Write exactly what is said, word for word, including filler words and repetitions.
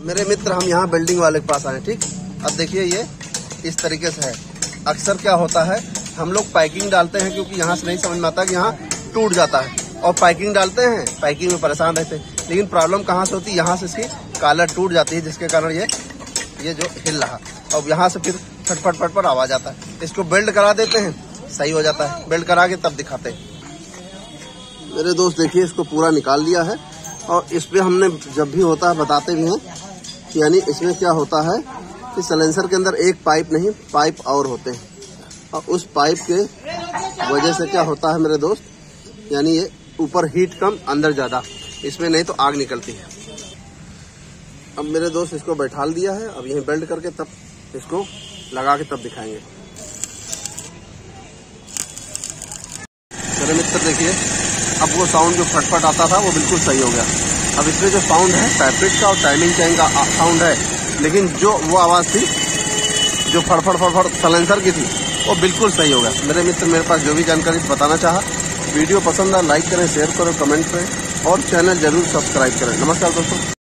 मेरे मित्र हम यहाँ बिल्डिंग वाले के पास आए, ठीक। अब देखिए ये इस तरीके से है। अक्सर क्या होता है, हम लोग पैकिंग डालते हैं क्योंकि यहाँ से नहीं समझ में आता कि यहाँ टूट जाता है, और पैकिंग डालते हैं, पैकिंग में परेशान रहते हैं। लेकिन प्रॉब्लम कहाँ से होती है, यहाँ से इसकी कॉलर टूट जाती है, जिसके कारण ये ये जो हिल रहा, और यहाँ से फिर फटफट फटफट आवाज आता है। इसको बेल्ट करा देते हैं, सही हो जाता है। बेल्ट करा के तब दिखाते हैं। मेरे दोस्त देखिए इसको पूरा निकाल लिया है, और इस पे हमने जब भी होता है बताते भी हैं कि यानी इसमें क्या होता है कि सलेंसर के अंदर एक पाइप नहीं, पाइप और होते हैं, और उस पाइप के वजह से क्या होता है मेरे दोस्त, यानी ये ऊपर हीट कम अंदर ज़्यादा, इसमें नहीं तो आग निकलती है। अब मेरे दोस्त इसको बैठा दिया है, अब यहीं बेल्ट करके तब इसको लगा के तब दिखाएंगे। मेरे मित्र देखिए अब वो साउंड जो फटफट आता था वो बिल्कुल सही हो गया। अब इसमें जो साउंड है पैपेट का और टाइमिंग चेन का साउंड है, लेकिन जो वो आवाज़ थी जो फड़फड़ फड़फड़ सलेंसर की थी वो बिल्कुल सही हो गया। मेरे मित्र मेरे पास जो भी जानकारी बताना चाहा, वीडियो पसंद आए लाइक करें, शेयर करें, कमेंट करें और चैनल जरूर सब्सक्राइब करें। नमस्कार दोस्तों।